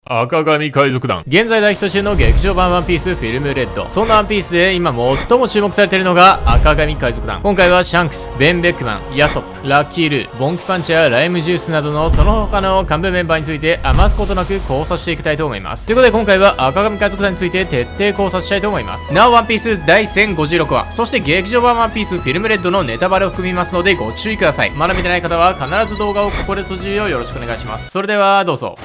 赤髪海賊団。現在大ヒット中の劇場版ワンピースフィルムレッド。そんなワンピースで今最も注目されているのが赤髪海賊団。今回はシャンクス、ベン・ベックマン、ヤソップ、ラッキー・ルー、ボンキパンチやライムジュースなどのその他の幹部メンバーについて余すことなく考察していきたいと思います。ということで今回は赤髪海賊団について徹底考察したいと思います。なおワンピース第1056話、そして劇場版ワンピースフィルムレッドのネタバレを含みますのでご注意ください。まだ見てない方は必ず動画をここで閉じるようよろしくお願いします。それではどうぞ。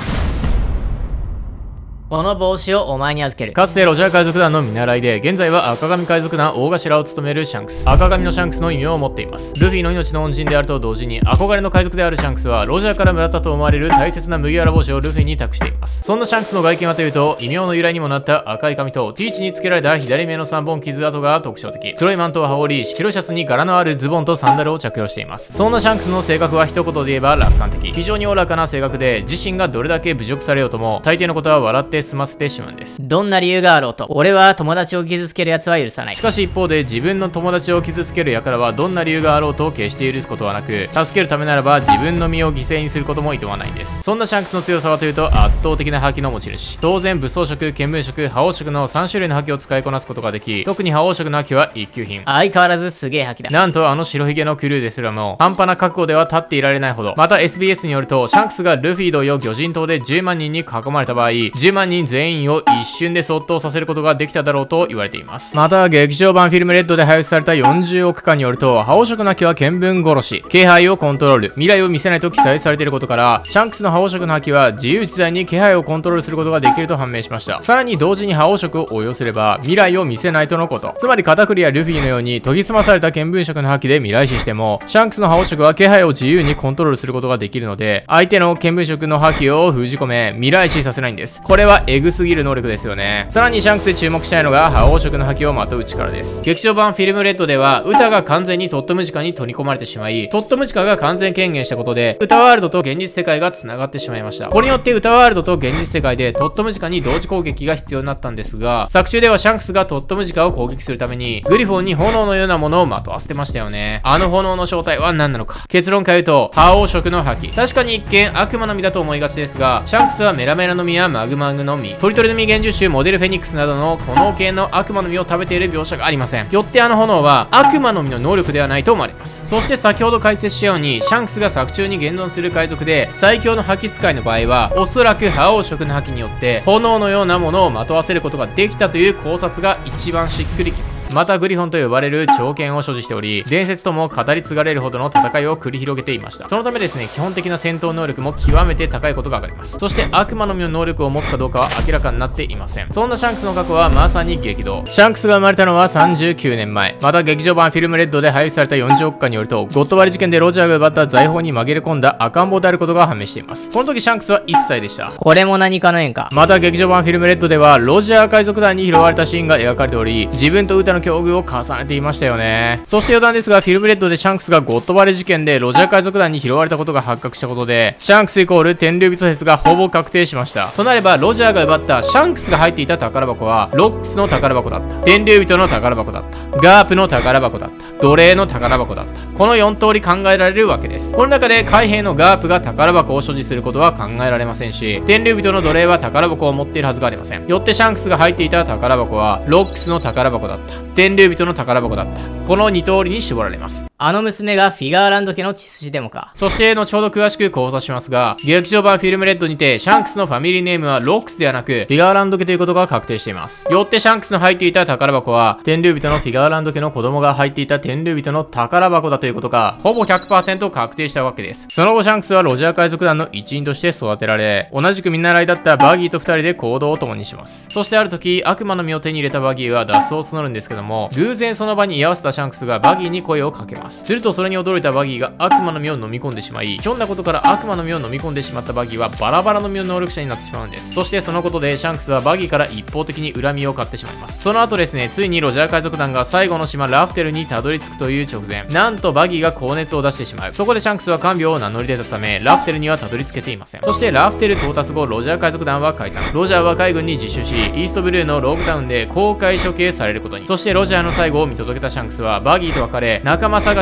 この帽子をお前に預ける。 かつてロジャー海賊団の見習いで、現在は赤髪海賊団大頭を務めるシャンクス。赤髪のシャンクスの異名を持っています。ルフィの命の恩人であると同時に憧れの海賊であるシャンクスはロジャーからもらったと思われる大切な麦わら帽子をルフィに託しています。そんなシャンクスの外見はというと、異名の由来にもなった赤い髪とティーチにつけられた左目の3本傷跡が特徴的。黒いマントを羽織り、白いシャツに柄のあるズボンとサンダルを着用しています。そんなシャンクスの性格は一言で言えば楽観的。非常におおらかな性格で、自身がどれだけ侮辱されようとも大抵のことは笑って済ませてしまうんです。 どんな理由があろうと、俺は友達を傷つける奴は許さない。 しかし一方で自分の友達を傷つける輩はどんな理由があろうと決して許すことはなく、助けるためならば自分の身を犠牲にすることも厭わないんです。そんなシャンクスの強さはというと圧倒的な覇気の持ち主。当然武装色、見聞色、覇王色の3種類の覇気を使いこなすことができ、特に覇王色の覇気は一級品。 相変わらずすげえ覇気だ。 なんとあの白ひげのクルーですらも半端な覚悟では立っていられないほど。また SBS によると、シャンクスがルフィ同様魚人島で10万人に囲まれた場合、10万人全員を一瞬でそっとさせることができただろうと言われています。また劇場版フィルムレッドで配布された40億巻によると、覇王色の覇気は見聞殺し、気配をコントロール、未来を見せないと記載されていることから、シャンクスの覇王色の覇気は自由自在に気配をコントロールすることができると判明しました。さらに同時に覇王色を応用すれば未来を見せないとのこと。つまりカタクリやルフィのように研ぎ澄まされた見聞色の覇気で未来視しても、シャンクスの覇王色は気配を自由にコントロールすることができるので、相手の見聞色の覇気を封じ込め未来視させないんです。これはエグすぎる能力ですよね。さらにシャンクスで注目したいのが覇王色の覇気をまとう力です。劇場版フィルムレッドではウタが完全にトットムジカに取り込まれてしまい、トットムジカが完全権限したことでウタワールドと現実世界が繋がってしまいました。これによってウタワールドと現実世界でトットムジカに同時攻撃が必要になったんですが、作中ではシャンクスがトットムジカを攻撃するためにグリフォンに炎のようなものをまとわせてましたよね。あの炎の正体は何なのか。結論から言うと覇王色の覇気。確かに一見悪魔の実だと思いがちですが、シャンクスはメラメラの実やマグマグの実、トリトリの実、幻獣種、モデルフェニックスなどの炎系の悪魔の実を食べている描写がありません。よってあの炎は悪魔の実の能力ではないと思われます。そして先ほど解説したように、シャンクスが作中に現存する海賊で最強の覇気使いの場合は、おそらく覇王色の覇気によって炎のようなものをまとわせることができたという考察が一番しっくりきます。またグリフォンと呼ばれる長剣を所持しており、伝説とも語り継がれるほどの戦いを繰り広げていました。そのためですね、基本的な戦闘能力も極めて高いことがわかります。そして悪魔の実の能力を持つかどうかは明らかになっていません。そんなシャンクスの過去はまさに激動。シャンクスが生まれたのは39年前。また劇場版フィルムレッドで配布された40億巻によると、ゴッド割り事件でロジャーが奪った財宝に紛れ込んだ赤ん坊であることが判明しています。この時シャンクスは1歳でした。 これも何かの縁か。 また劇場版フィルムレッドではロジャー海賊団に拾われたシーンが描かれており、自分とウタの境遇を重ねていましたよね。そして余談ですが、フィルムレッドでシャンクスがゴッド割り事件でロジャー海賊団に拾われたことが発覚したことで、シャンクスイコール天竜人説がほぼ確定しました。となればロジャーが奪ったシャンクスが入っていた宝箱はロックスの宝箱だった、天竜人の宝箱だった、ガープの宝箱だった、奴隷の宝箱だった。この4通り考えられるわけです。この中で海兵のガープが宝箱を所持することは考えられませんし、天竜人の奴隷は宝箱を持っているはずがありません。よってシャンクスが入っていた宝箱はロックスの宝箱だった、天竜人の宝箱だった。この2通りに絞られます。 あの娘がフィガーランド家の血筋デモか。 そして後ほど詳しく考察しますが、劇場版フィルムレッドにてシャンクスのファミリーネームはロックスではなくフィガーランド家ということが確定しています。よってシャンクスの入っていた宝箱は天竜人のフィガーランド家の子供が入っていた天竜人の宝箱だということがほぼ 100% 確定したわけです。その後シャンクスはロジャー海賊団の一員として育てられ、同じく見習いだったバギーと2人で行動を共にします。そしてある時悪魔の実を手に入れたバギーは脱走を募るんですけども、偶然その場に居合わせたシャンクスがバギーに声をかけます。するとそれに驚いたバギーが悪魔の実を飲み込んでしまい、ひょんなことから悪魔の実を飲み込んでしまったバギーはバラバラの実の能力者になってしまうんです。そしてそのことでシャンクスはバギーから一方的に恨みを買ってしまいます。その後ですね、ついにロジャー海賊団が最後の島ラフテルにたどり着くという直前、なんとバギーが高熱を出してしまう。そこでシャンクスは看病を名乗り出たためラフテルにはたどり着けていません。そしてラフテル到達後、ロジャー海賊団は解散。ロジャーは海軍に自首し、イーストブルーのローグタウンで公開処刑されることに。そしてロジャーの最後を見届けたシャンクスはバギーと別れ、仲間探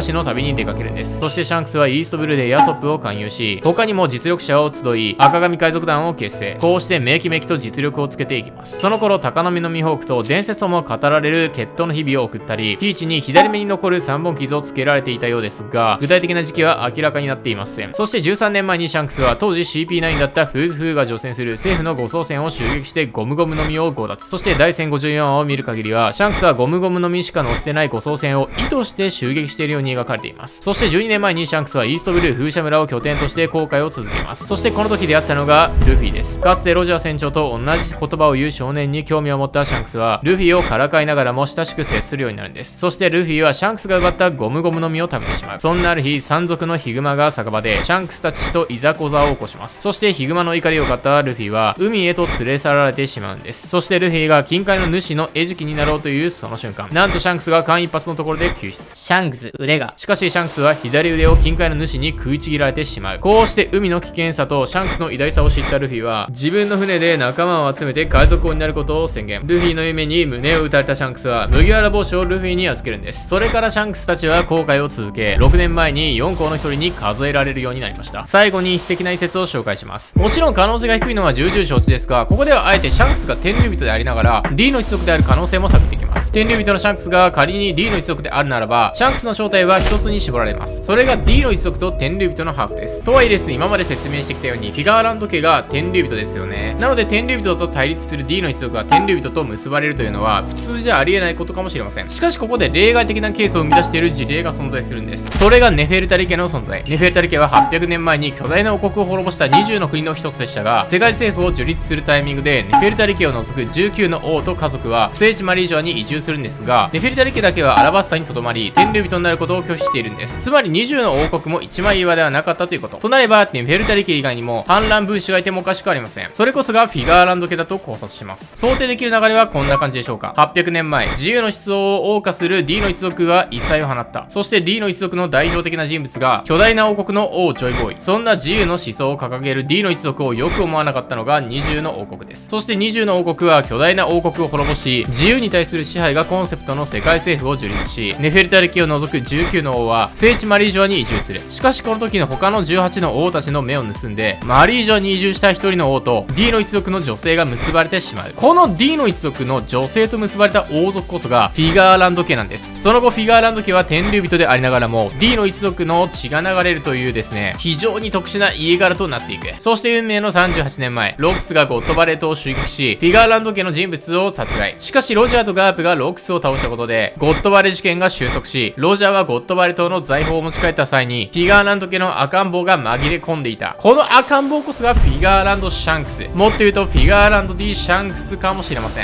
河氏の旅に出かけるんです。そしてシャンクスはイーストブルーでヤソップを勧誘し、他にも実力者を集い、赤髪海賊団を結成。こうしてめきめきと実力をつけていきます。その頃、高波のミホークと伝説とも語られる決闘の日々を送ったり、ピーチに左目に残る3本傷をつけられていたようですが、具体的な時期は明らかになっていません。そして13年前にシャンクスは当時 CP9 だったフーズフーが乗船する政府の護送船を襲撃してゴムゴムの実を強奪。そして第1054話を見る限りは、シャンクスはゴムゴムの実しか乗せてない護送船を意図して襲撃しているように描かれています。そして12年前にシャンクスはイーストブルー風車村を拠点として航海を続けます。そしてこの時出会ったのがルフィです。かつてロジャー船長と同じ言葉を言う少年に興味を持ったシャンクスは、ルフィをからかいながらも親しく接するようになるんです。そしてルフィはシャンクスが奪ったゴムゴムの実を食べてしまう。そんなある日、山賊のヒグマが酒場でシャンクスたちといざこざを起こします。そしてヒグマの怒りを買ったルフィは海へと連れ去られてしまうんです。そしてルフィが金塊の主の餌食になろうというその瞬間、なんとシャンクスが間一髪のところで救出。 シャンクス腕が。 しかしシャンクスは左腕を金塊の主に食いちぎられてしまう。こうして海の危険さとシャンクスの偉大さを知ったルフィは、自分の船で仲間を集めて海賊王になることを宣言。ルフィの夢に胸を打たれたシャンクスは麦わら帽子をルフィに預けるんです。それからシャンクスたちは航海を続け、6年前に4校の一人に数えられるようになりました。最後に素敵な一節を紹介します。もちろん可能性が低いのは重々承知ですが、ここではあえてシャンクスが天竜人でありながら D の一族である可能性も探っていきます。天竜人のシャンクスが仮に D の一族であるならば、シャンクスの正体は一つに絞られます。それが D の一族と天竜人のハーフです。とはいえですね、今まで説明してきたようにフィガーランド家が天竜人ですよね。なので天竜人と対立する D の一族が天竜人と結ばれるというのは普通じゃありえないことかもしれません。しかしここで例外的なケースを生み出している事例が存在するんです。それがネフェルタリ家の存在。ネフェルタリ家は800年前に巨大な王国を滅ぼした20の国の一つでしたが、世界政府を樹立するタイミングでネフェルタリ家を除く19の王と家族は聖地マリージョアに移住するんですが、ネフェルタリ家だけはアラバスタにとどまり天竜人になることを拒否しているんです。つまり20の王国も一枚岩ではなかったということ。となればネフェルタリ家以外にも反乱分子がいてもおかしくありません。それこそがフィガーランド家だと考察します。想定できる流れはこんな感じでしょうか。800年前、自由の思想を謳歌する D の一族が異彩を放った。そして D の一族の代表的な人物が巨大な王国の王ジョイボーイ。そんな自由の思想を掲げる D の一族をよく思わなかったのが20の王国です。そして20の王国は巨大な王国を滅ぼし、自由に対する支配がコンセプトの世界政府を樹立し、ネフェルタリ家を除く19の王は聖地マリージョアに移住する。しかしこの時の他の18の王たちの目を盗んで、マリージョアに移住した一人の王と D の一族の女性が結ばれてしまう。この D の一族の女性と結ばれた王族こそがフィガーランド家なんです。その後フィガーランド家は天竜人でありながらも D の一族の血が流れるというですね、非常に特殊な家柄となっていく。そして運命の38年前、ロックスがゴッドバレットを襲撃し、フィガーランド家の人物を殺害。しかしロジャーとガープがロックスを倒したことでゴッドバレ事件が収束し、ロジャーはゴッドバレ島の財宝を持ち帰った際にフィガーランド家の赤ん坊が紛れ込んでいた。この赤ん坊こそがフィガーランドシャンクス、もっと言うとフィガーランド D シャンクスかもしれません。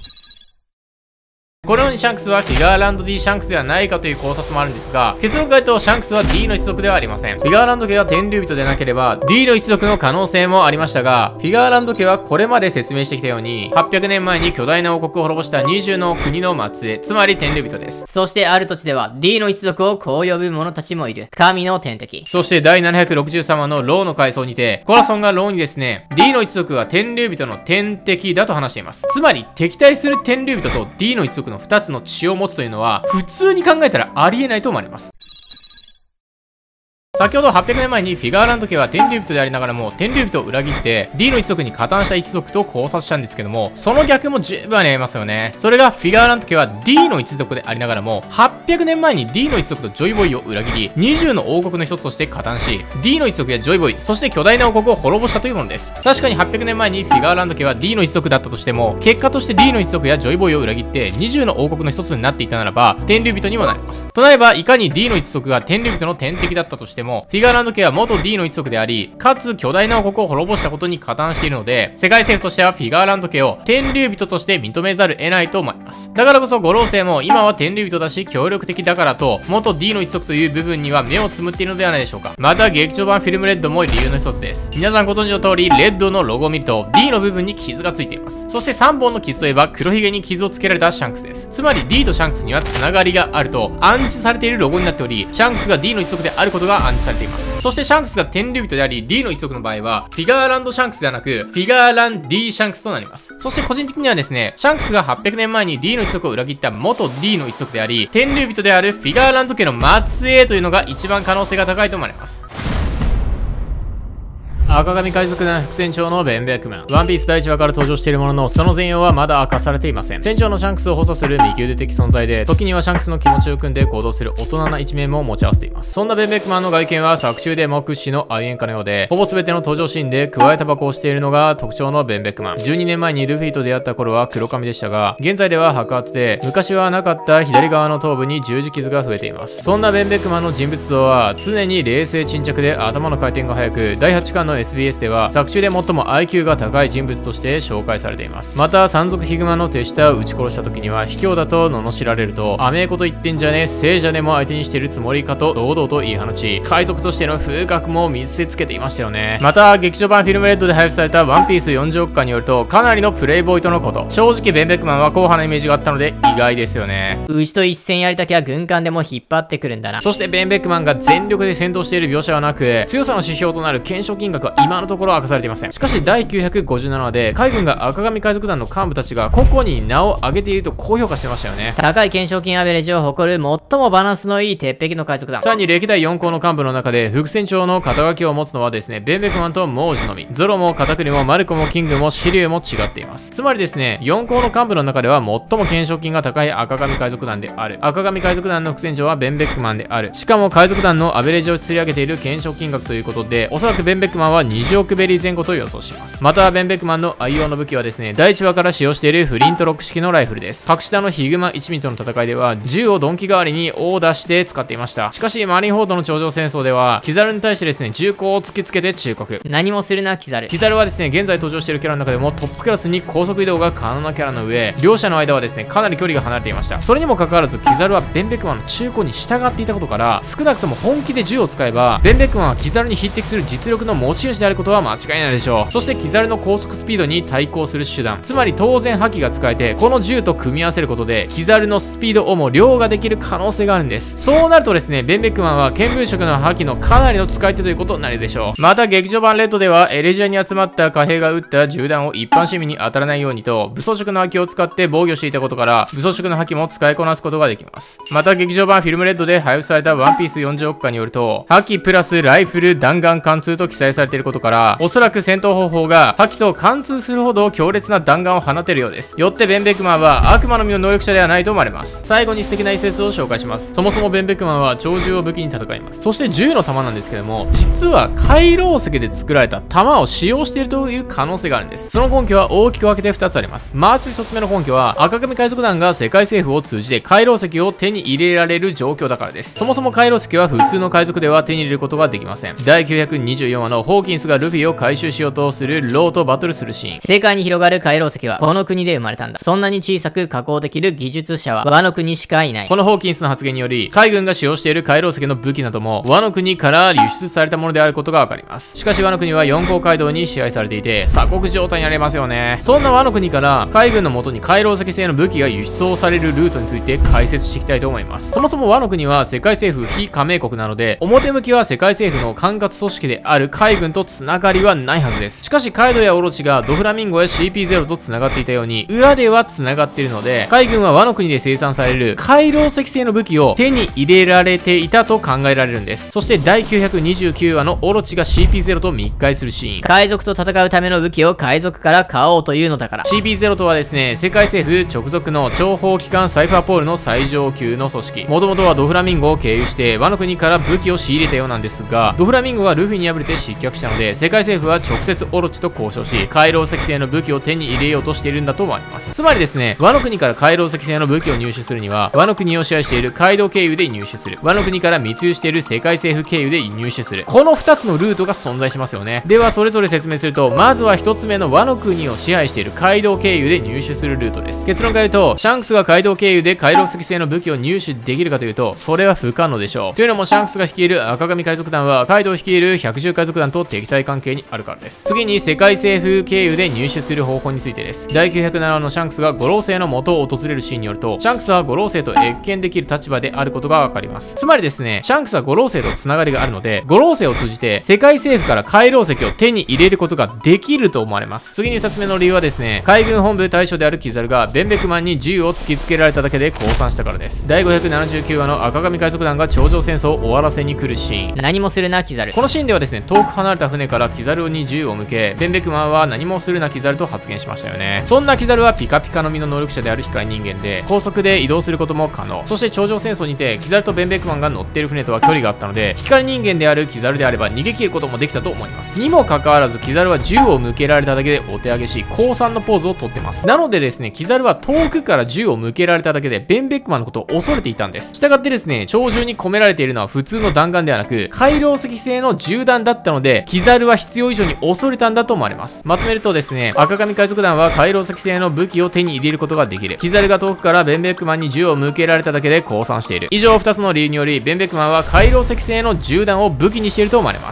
このようにシャンクスはフィガーランド D シャンクスではないかという考察もあるんですが、結論から言うとシャンクスは D の一族ではありません。フィガーランド家が天竜人でなければ D の一族の可能性もありましたが、フィガーランド家はこれまで説明してきたように800年前に巨大な王国を滅ぼした20の国の末裔、つまり天竜人です。 そしてある土地では D の一族をこう呼ぶ者たちもいる。神の天敵。 そして第763話のローの階層にて、コラソンがローにですね、D の一族は天竜人の天敵だと話しています。つまり敵対する天竜人と D の一族の2つの血を持つというのは普通に考えたらありえないと思われます。先ほど800年前にフィガーランド家は天竜人でありながらも天竜人を裏切って D の一族に加担した一族と考察したんですけども、その逆も十分ありますよね。それがフィガーランド家は D の一族でありながらも800年前に D の一族とジョイボーイを裏切り20の王国の一つとして加担し、 D の一族やジョイボーイ、そして巨大な王国を滅ぼしたというものです。確かに800年前にフィガーランド家は D の一族だったとしても、結果として D の一族やジョイボーイを裏切って20の王国の一つになっていたならば天竜人にもなります。となればいかに D の一族が天竜人の天敵だったとしても、フィガーランド家は元 D の一族であり、かつ巨大な王国を滅ぼしたことに加担しているので、世界政府としてはフィガーランド家を天竜人として認めざる得ないと思います。だからこそ五老星も今は天竜人だし協力的だからと元 D の一族という部分には目をつむっているのではないでしょうか。また劇場版フィルムレッドも理由の一つです。皆さんご存知の通りレッドのロゴを見ると D の部分に傷がついています。そして3本の傷といえば黒ひげに傷をつけられたシャンクスです。つまり D とシャンクスにはつながりがあると暗示されているロゴになっており、シャンクスが D の一族であることが暗暗示されています。そしてシャンクスが天竜人であり D の一族の場合はフィガーランドシャンクスではなくフィガーラン D シャンクスとなります。そして個人的にはですね、シャンクスが800年前に D の一族を裏切った元 D の一族であり、天竜人であるフィガーランド家の末裔というのが一番可能性が高いと思われます。赤髪海賊団副船長のベン・ベックマン。ワンピース第1話から登場しているものの、その全容はまだ明かされていません。船長のシャンクスを補佐する右腕的存在で、時にはシャンクスの気持ちを組んで行動する大人な一面も持ち合わせています。そんなベン・ベックマンの外見は作中でも屈指の愛煙家のようで、ほぼ全ての登場シーンで加えタバコをしているのが特徴のベン・ベックマン。12年前にルフィと出会った頃は黒髪でしたが、現在では白髪で、昔はなかった左側の頭部に十字傷が増えています。そんなベン・ベックマンの人物像は、常に冷静沈着で頭の回転が速く、第8巻の SBS では、作中で最も IQ が高い人物として紹介されています。また山賊ヒグマの手下を撃ち殺した時には卑怯だと罵られると、甘えこと言ってんじゃねえ、聖者でも相手にしてるつもりかと堂々と言い放ち、海賊としての風格も見せつけていましたよね。また劇場版フィルムレッドで配布されたワンピース40億巻によると、かなりのプレイボーイとのこと。正直ベン・ベックマンは硬派なイメージがあったので意外ですよね。 牛と一戦やりたきゃ軍艦でも引っ張ってくるんだな。 そしてベン・ベックマンが全力で戦闘している描写はなく、強さの指標となる懸賞金額は今のところ明かされていません。しかし第957話で海軍が赤髪海賊団の幹部たちが個々に名を挙げていると高評価してましたよね。 高い懸賞金アベレージを誇る最もバランスのいい鉄壁の海賊団。 さらに歴代4校の幹部の中で副船長の肩書きを持つのはですね、ベン・ベックマンとモージのみ。ゾロもカタクリもマルコもキングもシリュウも違っています。つまりですね、4校の幹部の中では最も懸賞金が高い赤髪海賊団である。赤髪海賊団の副船長はベン・ベックマンである。しかも海賊団のアベレージを釣り上げている懸賞金額ということで、おそらくベン・ベックマンは20億ベリー前後と予想します。またベン・ベックマンの愛用の武器はですね、第1話から使用しているフリントロック式のライフルです。格下のヒグマ一味との戦いでは銃を鈍器代わりに大出して使っていました。しかしマリンフォードの頂上戦争ではキザルに対してですね、銃口を突きつけて忠告。 何もするなキザル。 キザルはですね、現在登場しているキャラの中でもトップクラスに高速移動が可能なキャラの上、両者の間はですね、かなり距離が離れていました。それにもかかわらずキザルはベン・ベックマンの忠告に従っていたことから、少なくとも本気で銃を使えばベン・ベックマンはキザルに匹敵する実力の持ち主であることは間違いないでしょう。そしてキザルの高速スピードに対抗する手段、つまり当然覇気が使えて、この銃と組み合わせることでキザルのスピードをも凌駕できる可能性があるんです。そうなるとですね、ベン・ベックマンは見聞色の覇気のかなりの使い手ということになるでしょう。また劇場版レッドではエレジアに集まった貨兵が撃った銃弾を一般市民に当たらないようにと武装色の覇気を使って防御していたことから、武装色の覇気も使いこなすことができます。また劇場版フィルムレッドで配布されたワンピース40億巻によると、覇気プラスライフル弾丸貫通と記載されていることから、おそらく戦闘方法が覇気と貫通するほど強烈な弾丸を放てるようです。よってベン・ベックマンは悪魔の実の能力者ではないと思われます。最後に素敵な一節を紹介します。そもそもベン・ベックマンは長銃を武器に戦います。そして銃の弾なんですけども、実は海楼石で作られた弾を使用しているという可能性があるんです。その根拠は大きく分けて2つあります。まず1つ目の根拠は、赤髪海賊団が世界政府を通じて海楼石を手に入れられる状況だからです。そもそも海楼石は普通の海賊では手に入れることができません。第924話のホーキンスがルフィを回収しようとするローとバトルするシーン。 世界に広がる海楼石はこの国で生まれたんだ。そんなに小さく加工できる技術者はワノ国しかいない。 このホーキンスの発言により、海軍が使用している海楼石の武器などもワノ国から輸出されたものであることがわかります。しかしワノ国は四皇街道に支配されていて鎖国状態になりますよね。そんなワノ国から海軍の元に海楼石製の武器が輸出をされるルートについて解説していきたいと思います。そもそもワノ国は世界政府非加盟国なので、表向きは世界政府の管轄組織である海軍とつながりはないはずです。しかしカイドやオロチがドフラミンゴや CP0 とつながっていたように、裏ではつながっているので、海軍はワノ国で生産される海楼石製の武器を手に入れられていたと考えられるんです。そして第929話のオロチが CP0 と密会するシーン。 海賊と戦うための武器を海賊から買おうというのだから。 CP0 とはですね、世界政府直属の諜報機関サイファーポールの最上級の組織。もともとはドフラミンゴを経由してワノ国から武器を仕入れたようなんですが、ドフラミンゴがルフィに敗れて失脚したので、世界政府は直接オロチと交渉し、海楼石製の武器を手に入れようとしているんだと思われます。つまりですね、ワノ国から海楼石製の武器を入手するには、ワノ国を支配している街道経由で入手する。ワノ国から密輸している世界政府経由で入手する。この2つのルートが存在しますよね。ではそれぞれ説明すると、まずは1つ目のワノ国を支配している街道経由で入手するルートです。結論から言うと、シャンクスが街道経由で海楼石製の武器を入手できるかというと、それは不可能でしょう。というのもシャンクスが率いる赤髪海賊団は、カイドウ率いる百獣海賊団とと敵対関係にあるからです。次に世界政府経由で入手する方法についてです。第907話のシャンクスが五老星の元を訪れるシーンによると、シャンクスは五老星と謁見できる立場であることがわかります。つまりですね、シャンクスは五老星とつながりがあるので、五老星を通じて世界政府から海楼石を手に入れることができると思われます。次に2つ目の理由はですね、海軍本部大将であるキザルがベンベクマンに銃を突きつけられただけで降参したからです。第579話の赤髪海賊団が頂上戦争を終わらせに来るシーン。 何もするなキザル。 このシーンではですね、遠く離れた船からキザルに銃を向け、ベンベクマンは何もするなキザルと発言しましたよね。そんなキザルはピカピカの実の能力者である光人間で、高速で移動することも可能。そして頂上戦争にてキザルとベンベクマンが乗っている船とは距離があったので、光人間であるキザルであれば逃げ切ることもできたと思います。にもかかわらずキザルは銃を向けられただけでお手上げし、降参のポーズをとってます。なのでですね、キザルは遠くから銃を向けられただけでベンベックマンのことを恐れていたんです。したがってですね、鳥銃に込められているのは普通の弾丸ではなく、海楼石製の銃弾だったので、キザルは必要以上に恐れたんだと思われます。まとめるとですね、赤髪海賊団は海楼石製の武器を手に入れることができる。キザルが遠くからベンベックマンに銃を向けられただけで降参している。以上2つの理由により、ベンベックマンは海楼石製の銃弾を武器にしていると思われます。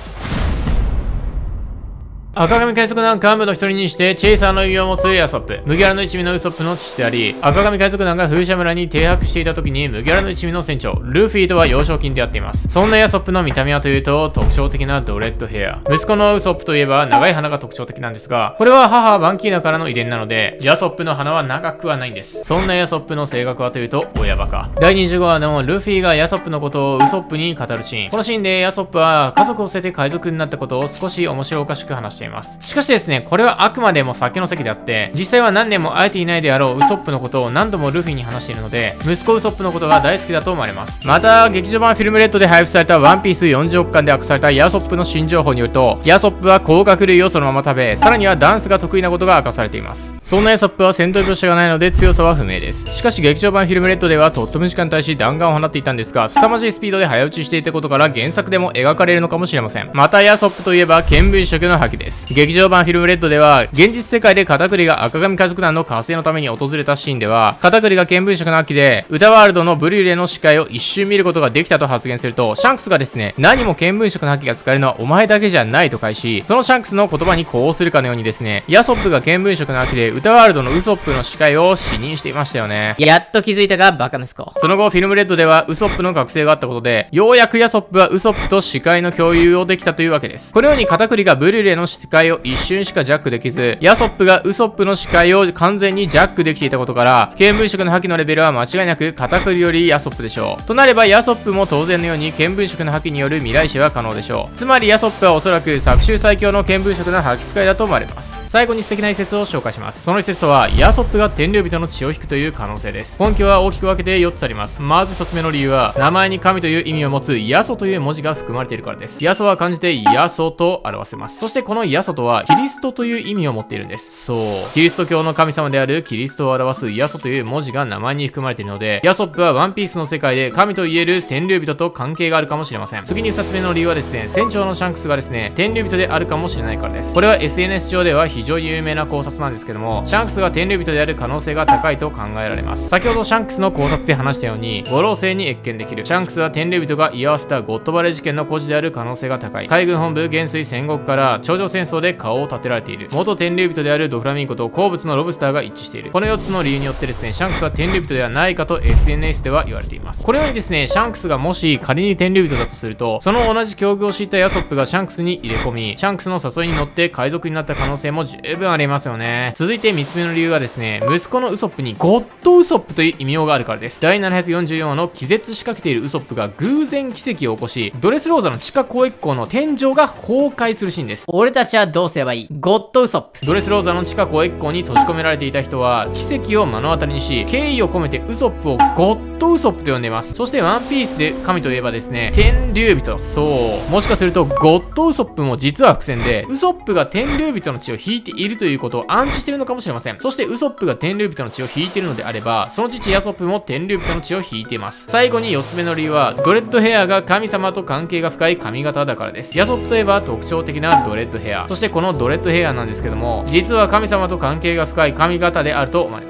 赤髪海賊団幹部の一人にしてチェイサーの異名を持つヤソップ。麦わらの一味のウソップの父であり、赤髪海賊団が風車村に停泊していた時に麦わらの一味の船長ルフィとは幼少期に出会っています。そんなヤソップの見た目はというと特徴的なドレッドヘア。息子のウソップといえば長い鼻が特徴的なんですが、これは母バンキーナからの遺伝なので、ヤソップの鼻は長くはないんです。そんなヤソップの性格はというと親バカ。第25話のルフィがヤソップのことをウソップに語るシーン。このシーンでヤソップは家族を捨てて海賊になったことを少し面白おかしく話しています。しかしですね、これはあくまでも酒の席であって、実際は何年も会えていないであろうウソップのことを何度もルフィに話しているので、息子ウソップのことが大好きだと思われます。また、劇場版フィルムレッドで配布されたワンピース40億巻で明かされたヤソップの新情報によると、ヤソップは甲殻類をそのまま食べ、さらにはダンスが得意なことが明かされています。そんなヤソップは戦闘描写がないので強さは不明です。しかし劇場版フィルムレッドではトットム時間に対し弾丸を放っていたんですが、凄まじいスピードで早打ちしていたことから原作でも描かれるのかもしれません。またヤソップといえば見聞色の覇気です。劇場版フィルムレッドでは現実世界でカタクリが赤髪海賊団の加勢のために訪れたシーンでは、カタクリが見聞色の覇気で歌ワールドのブリュレの視界を一瞬見ることができたと発言すると、シャンクスがですね、何も見聞色の覇気が使えるのはお前だけじゃないと返し、そのシャンクスの言葉に呼応するかのようにですね、ヤソップが見聞色の覇気で歌ワールドのウソップの視界を視認していましたよね。 やっと気づいたがバカ息子。 その後フィルムレッドではウソップの覚醒があったことで、ようやくヤソップはウソップと視界の共有をできたというわけです。このようにカタクリがブリュレの視界を一瞬しかジャックできず、ヤソップがウソップの視界を完全にジャックできていたことから、見聞色の覇気のレベルは間違いなくカタクリよりヤソップでしょう。となればヤソップも当然のように見聞色の覇気による未来視は可能でしょう。つまりヤソップはおそらく昨週最強の見聞色の覇気使いだと思われます。最後に素敵な一節を紹介します。その一節とは、ヤソップが天領人の血を引くという可能性です。根拠は大きく分けて4つあります。まず1つ目の理由は、名前に神という意味を持つヤソという文字が含まれているからです。ヤソは漢字でヤソと表せます。そしてこのヤソとはキリストという意味を持っているんです。そう、キリスト教の神様であるキリストを表すヤソという文字が名前に含まれているので、ヤソップはワンピースの世界で神と言える天竜人と関係があるかもしれません。次に2つ目の理由はですね、船長のシャンクスがですね、天竜人であるかもしれないからです。これは SNS 上では非常に有名な考察なんですけども、シャンクスが天竜人である可能性が高いと考えられます。先ほどシャンクスの考察で話したように、五老星に謁見できる。シャンクスは天竜人が居合わせたゴッドバレー事件の孤児である可能性が高い。海軍本部元帥戦国から頂上戦争で顔を立てられている。元天竜人であるドフラミンコと好物のロブスターが一致している。この4つの理由によってですね、シャンクスは天竜人ではないかと SNS では言われています。このようにですね、シャンクスがもし仮に天竜人だとすると、その同じ境遇を知ったヤソップがシャンクスに入れ込み、シャンクスの誘いに乗って海賊になった可能性も十分ありますよね。続いて3つ目の理由はですね、息子のウソップにゴッドウソップという異名があるからです。第744話の気絶しかけているウソップが偶然奇跡を起こし、ドレスローザの地下交易港の天井が崩壊するシーンです。 俺たちはどうすればいい？ゴッドウソップ。 ドレスローザの地下交易港に閉じ込められていた人は奇跡を目の当たりにし、敬意を込めてウソップをゴッドウソップと呼んでいます。そしてワンピースで神といえばですね、天竜人。そう、もしかするとゴッドウソップも実は伏線で、ウソップが天竜人の血を引いているということを暗示しているのかもしれません。そしてウソップが天竜人の血を引いているのであれば、その父ヤソップも天竜人の血を引いています。最後に4つ目の理由は、ドレッドヘアが神様と関係が深い髪型だからです。ヤソップといえば特徴的なドレッドヘア。そしてこのドレッドヘアなんですけども、実は神様と関係が深い髪型であると思われます。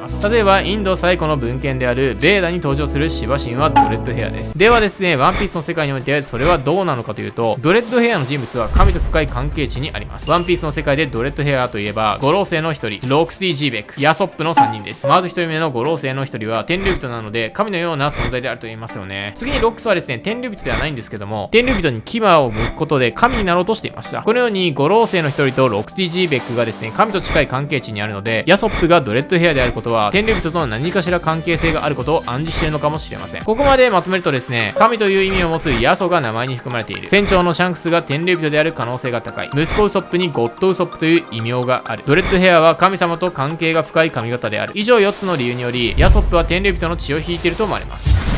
ます。例えばインド最古の文献であるベーダに登場するシバ神はドレッドヘアです。ではですね、ワンピースの世界においてそれはどうなのかというと、ドレッドヘアの人物は神と深い関係値にあります。ワンピースの世界でドレッドヘアといえば、五老星の1人、ロークスティ・ジーベック、ヤソップの3人です。まず1人目の五老星の1人は天竜人なので神のような存在であると言いますよね。次にロックスはですね、天竜人ではないんですけども、天竜人に牙を剥くことで神になろうとしていました。このように五老星の1人とロークスティ・ジーベックがですね、神と近い関係値にあるので、ヤソップがドレッドヘアであることは天竜人との何かしら関係性があることを暗示しているのかもしれません。ここまでまとめるとですね、神という意味を持つヤソが名前に含まれている。船長のシャンクスが天竜人である可能性が高い。息子ウソップにゴッドウソップという異名がある。ドレッドヘアは神様と関係が深い髪型である。以上4つの理由により、ヤソップは天竜人の血を引いていると思われます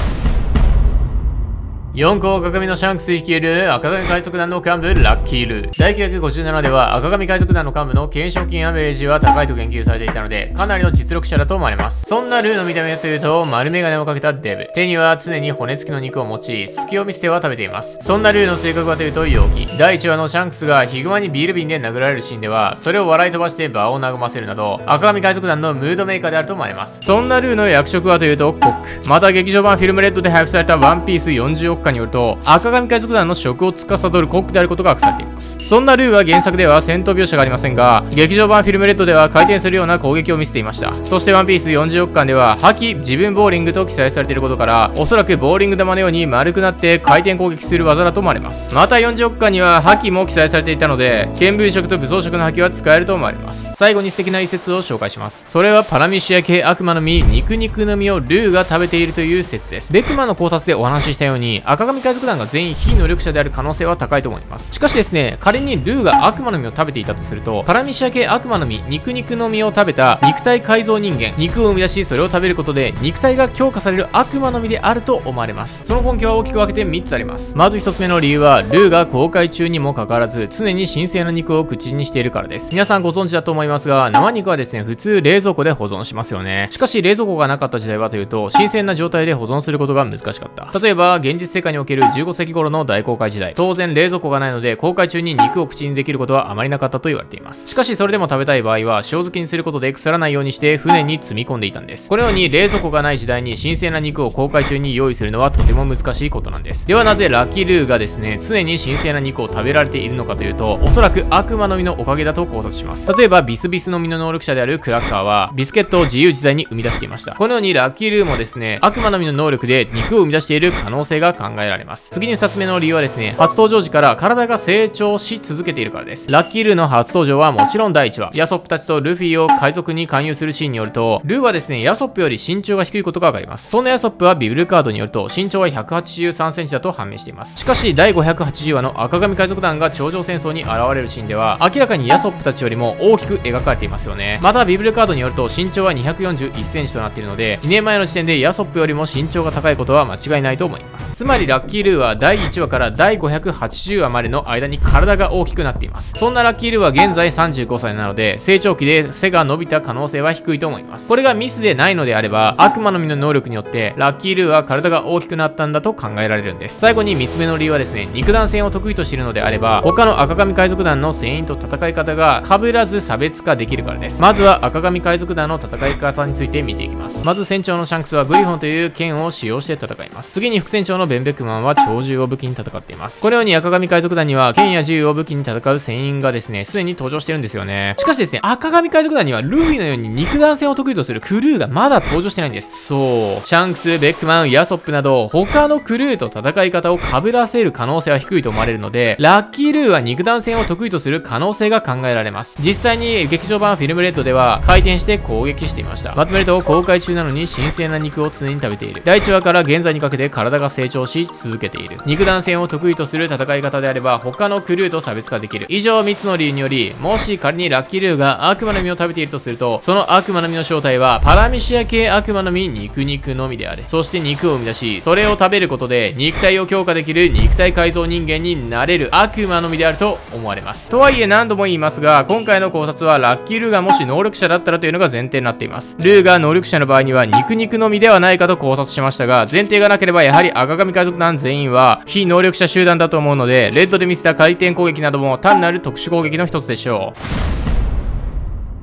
。4個赤髪のシャンクス率いる赤髪海賊団の幹部ラッキールー。第957では赤髪海賊団の幹部の懸賞金アベレージは高いと研究されていたので、かなりの実力者だと思われます。そんなルーの見た目はというと、丸眼鏡をかけたデブ。手には常に骨付きの肉を持ち、隙を見せては食べています。そんなルーの性格はというと陽気。第1話のシャンクスがヒグマにビール瓶で殴られるシーンでは、それを笑い飛ばして場を和ませるなど、赤髪海賊団のムードメーカーであると思われます。そんなルーの役職はというとコック。また劇場版フィルムレッドで配布されたワンピース40億巻によると、赤髪海賊団の職を司るコックであることが明かされています。そんなルーは原作では戦闘描写がありませんが、劇場版フィルムレッドでは回転するような攻撃を見せていました。そしてワンピース40億巻では覇気自分ボーリングと記載されていることから、おそらくボーリング玉のように丸くなって回転攻撃する技だと思われます。また40億巻には覇気も記載されていたので、見聞色と武装色の覇気は使えると思われます。最後に素敵な一節を紹介します。それはパラミシア系悪魔の実肉肉の実をルーが食べているという説です。ベックマンの考察でお話ししたように、赤髪海賊団が全員非能力者である可能性は高いと思います。しかしですね、仮にルーが悪魔の実を食べていたとすると、パラミシア系悪魔の実肉肉の実を食べた肉体改造人間、肉を生み出しそれを食べることで肉体が強化される悪魔の実であると思われます。その根拠は大きく分けて3つあります。まず1つ目の理由は、ルーが航海中にもかかわらず常に神聖な肉を口にしているからです。皆さんご存知だと思いますが、生肉はですね、普通冷蔵庫で保存しますよね。しかし冷蔵庫がなかった時代はというと、新鮮な状態で保存することが難しかった。例えば現実世界における15世紀頃の大航海時代、当然冷蔵庫がないので航海中に肉を口にできることはあまりなかったと言われています。しかしそれでも食べたい場合は塩漬けにすることで腐らないようにして船に積み込んでいたんです。このように冷蔵庫がない時代に新鮮な肉を航海中に用意するのはとても難しいことなんです。ではなぜラッキールーがですね、常に新鮮な肉を食べられているのかというと、おそらく悪魔の実のおかげだと考察します。例えばビスビスの実の能力者であるクラッカーはビスケットを自由自在に生み出していました。このようにラッキールーもですね、悪魔の実の能力で肉を生み出している可能性が考えられます。次に2つ目の理由はですね、初登場時から体が成長し続けているからです。ラッキールーの初登場はもちろん第1話、ヤソップたちとルフィを海賊に勧誘するシーンによると、ルーはですね、ヤソップより身長が低いことがわかります。そんなヤソップはビブルカードによると身長は183センチだと判明しています。しかし第580話の赤髪海賊団が頂上戦争に現れるシーンでは、明らかにヤソップたちよりも大きく描かれていますよね。またビブルカードによると身長は241センチとなっているので、2年前の時点でヤソップよりも身長が高いことは間違いないと思います。つまりラッキールーは第1話から第580話までの間に体が大きくなっています。そんなラッキールーは現在35歳なので、成長期で背が伸びた可能性は低いと思います。これがミスでないのであれば、悪魔の実の能力によってラッキールーは体が大きくなったんだと考えられるんです。最後に3つ目の理由はですね、肉弾戦を得意としているのであれば、他の赤髪海賊団の船員と戦い方が被らず差別化できるからです。まずは赤髪海賊団の戦い方について見ていきます。まず船長のシャンクスはグリフォンという剣を使用して戦います。次に副船長のベンベックマンは長銃を武器に戦っています。このように赤髪海賊団には剣や銃を武器に戦う船員がですね、すでに登場してるんですよね。しかしですね、赤髪海賊団にはルフィのように肉弾戦を得意とするクルーがまだ登場してないんです。そう、シャンクス、ベックマン、ヤソップなど他のクルーと戦い方を被らせる可能性は低いと思われるので、ラッキールーは肉弾戦を得意とする可能性が考えられます。実際に劇場版フィルムレッドでは回転して攻撃していました。まとめると、航海中なのに新鮮な肉を常に食べている。第1話から現在にかけて体が成長し続けている。肉弾戦を得意とする戦い方であれば他のクルーと差別化できる。以上3つの理由により、もし仮にラッキールーが悪魔の実を食べているとすると、その悪魔の実の正体はパラミシア系悪魔の実肉肉のみである。そして肉を生み出し、それを食べることで肉体を強化できる肉体改造人間になれる悪魔の実であると思われます。とはいえ何度も言いますが、今回の考察はラッキールーがもし能力者だったらというのが前提になっています。ルーが能力者の場合には肉肉の実ではないかと考察しましたが、前提がなければやはり赤髪海賊団全員は非能力者集団だと思うので、レッドで見せた回転攻撃なども単なる特殊攻撃の一つでしょう。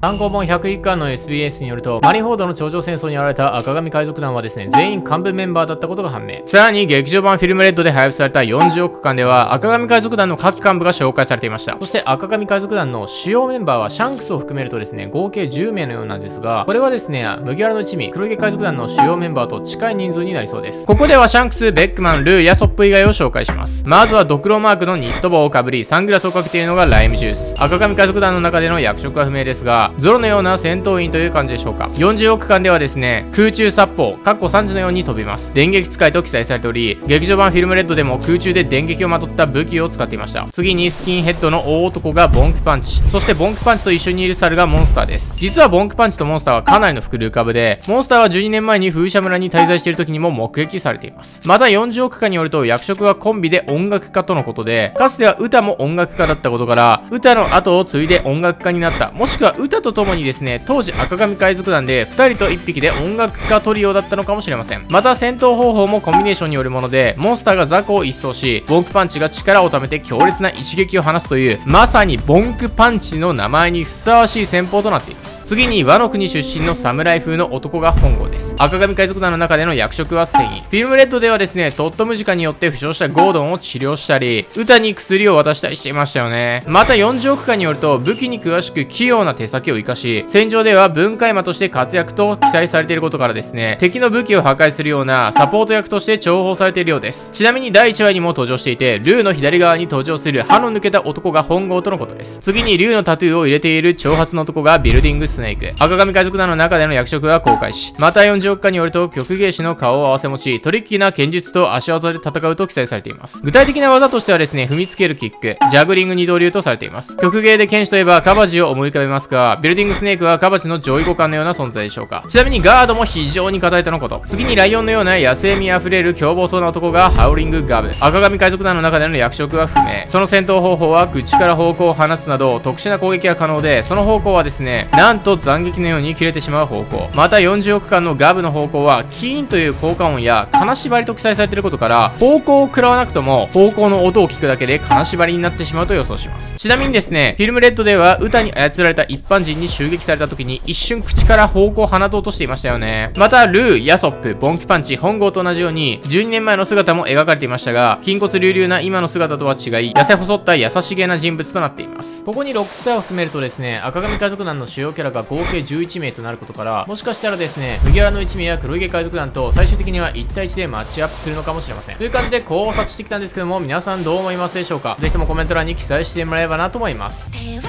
単行本101巻の SBS によると、マリンフォードの頂上戦争に現れた赤髪海賊団はですね、全員幹部メンバーだったことが判明。さらに劇場版フィルムレッドで配布された40億巻では、赤髪海賊団の各幹部が紹介されていました。そして赤髪海賊団の主要メンバーはシャンクスを含めるとですね、合計10名のようなんですが、これはですね、麦わらの一味、黒毛海賊団の主要メンバーと近い人数になりそうです。ここではシャンクス、ベックマン、ルー、ヤソップ以外を紹介します。まずはドクロマークのニット帽をかぶり、サングラスをかけているのがライムジュース。赤髪海賊団の中での役職は不明ですが、ゾロのような戦闘員という感じでしょうか。40億巻ではですね、空中殺法、3時のように飛びます。電撃使いと記載されており、劇場版フィルムレッドでも空中で電撃をまとった武器を使っていました。次にスキンヘッドの大男がボンクパンチ。そしてボンクパンチと一緒にいる猿がモンスターです。実はボンクパンチとモンスターはかなりの複流株で、モンスターは12年前に風車村に滞在している時にも目撃されています。また40億巻によると役職はコンビで音楽家とのことで、かつては歌も音楽家だったことから、歌の後を継いで音楽家になった、もしくは歌とともにですね、当時赤髪海賊団で2人と1匹で音楽家トリオだったのかもしれません。また戦闘方法もコンビネーションによるもので、モンスターが雑魚を一掃し、ボンクパンチが力を貯めて強烈な一撃を放つという、まさにボンクパンチの名前にふさわしい戦法となっています。次にワノ国出身の侍風の男が本郷です。赤髪海賊団の中での役職は繊維。フィルムレッドではですね、トットムジカによって負傷したゴードンを治療したり、歌に薬を渡したりしていましたよね。また40億巻によると、武器に詳しく器用な手先を生かし、戦場では分解魔として活躍と記載されていることからですね、敵の武器を破壊するようなサポート役として重宝されているようです。ちなみに第1話にも登場していて、ルーの左側に登場する歯の抜けた男が本郷とのことです。次に竜のタトゥーを入れている長髪の男がビルディングスネーク。赤髪海賊団の中での役職は航海士。また40億巻によると、曲芸師の顔を合わせ持ち、トリッキーな剣術と足技で戦うと記載されています。具体的な技としてはですね、踏みつけるキック、ジャグリング二刀流とされています。曲芸で剣士といえばカバジを思い浮かべますが、ビルディングスネークはカバチの上位互換のような存在でしょうか。ちなみにガードも非常に硬いとのこと。次にライオンのような野生味あふれる凶暴そうな男がハウリングガブ。赤髪海賊団の中での役職は不明。その戦闘方法は口から砲口を放つなど特殊な攻撃が可能で、その方向はですね、なんと斬撃のように切れてしまう方向。また40億巻のガブの方向はキーンという効果音や金縛りと記載されていることから、方向を食らわなくとも方向の音を聞くだけで金縛りになってしまうと予想します。ちなみにですね、フィルムレッドでは歌に操られた一般人に襲撃された時に一瞬口から方向を放とうとしていましたよね。またルー、ヤソップ、ボンキパンチ、本郷と同じように12年前の姿も描かれていましたが、筋骨隆々な今の姿とは違い、痩せ細った優しげな人物となっています。ここにロックスターを含めるとですね、赤髪海賊団の主要キャラが合計11名となることから、もしかしたらですね、麦わらの一味や黒毛海賊団と最終的には1対1でマッチアップするのかもしれません。という感じで考察してきたんですけども、皆さんどう思いますでしょうか。ぜひともコメント欄に記載してもらえればなと思います。